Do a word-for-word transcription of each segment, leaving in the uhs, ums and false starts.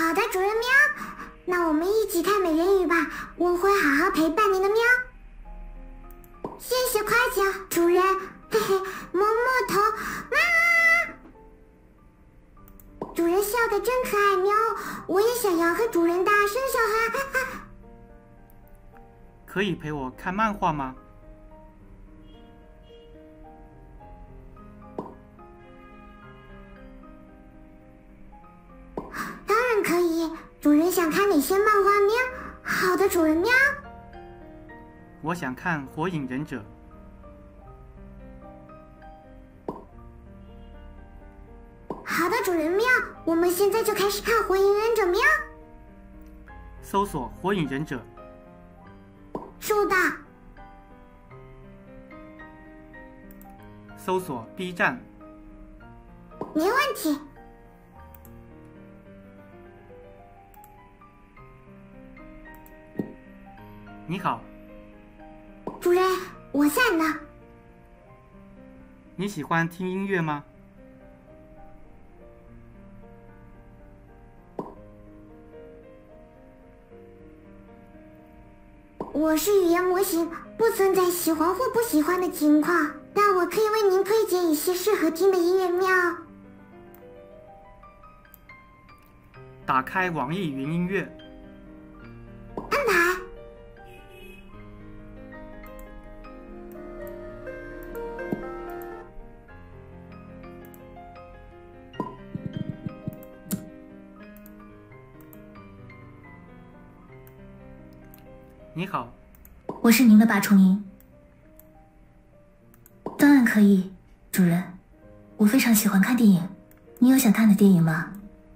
好的，主人喵。那我们一起看美人鱼吧，我会好好陪伴你的喵。谢谢夸奖，主人。嘿嘿，摸摸头，啊！主人笑得真可爱，喵！我也想要和主人大声笑哈哈哈。 可以陪我看漫画吗？ 当然可以，主人想看哪些漫画喵？好的，主人喵。 我想看《火影忍者》。 好的，主人喵，我们现在就开始看《火影忍者》喵。 搜索《火影忍者》。 收到。 搜索 B 站。 没问题。 你好。 主人，我在呢。 你喜欢听音乐吗？ 我是语言模型，不存在喜欢或不喜欢的情况，但我可以为您推荐一些适合听的音乐喵。 打开网易云音乐。 安排。 你好， 我是您的八重音。当然可以，主人。我非常喜欢看电影，你有想看的电影吗？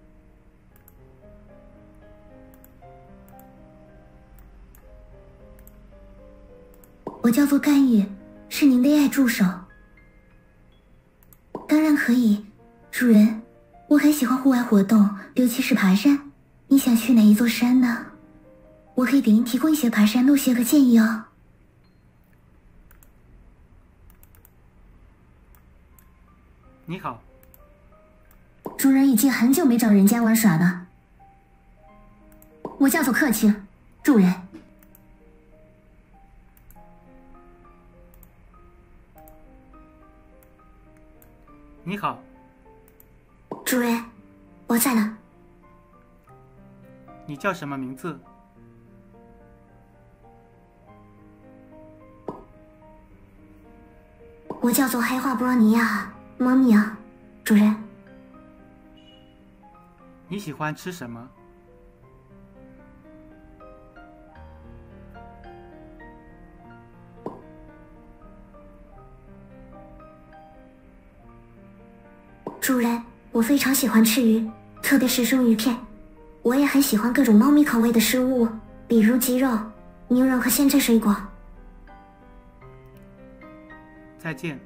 我叫做干叶，是您的 A I 助手。当然可以，主人。我很喜欢户外活动，尤其是爬山。你想去哪一座山呢？我可以给您提供一些爬山路线和建议哦。 你好， 主人已经很久没找人家玩耍了。我叫做客气，主人。 你好， 主人，我在呢。 你叫什么名字？ 我叫做黑化波尼亚猫咪啊，主人。 你喜欢吃什么？ 主人，我非常喜欢吃鱼，特别是生鱼片。我也很喜欢各种猫咪口味的食物，比如鸡肉、牛肉和鲜榨水果。 再见。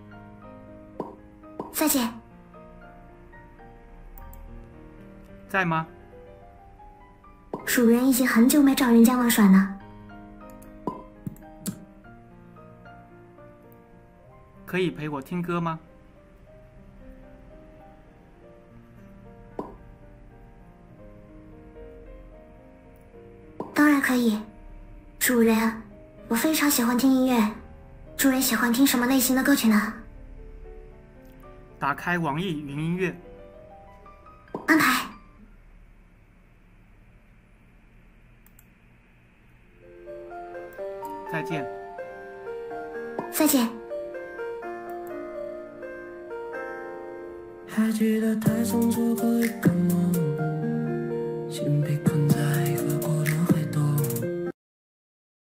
再见。 在吗？ 主人已经很久没找人家玩耍了。 可以陪我听歌吗？ 当然可以，主人，我非常喜欢听音乐。主人喜欢听什么类型的歌曲呢？ 打开网易云音乐。 安排。 再见。 再见。 还记得台上做过一个梦。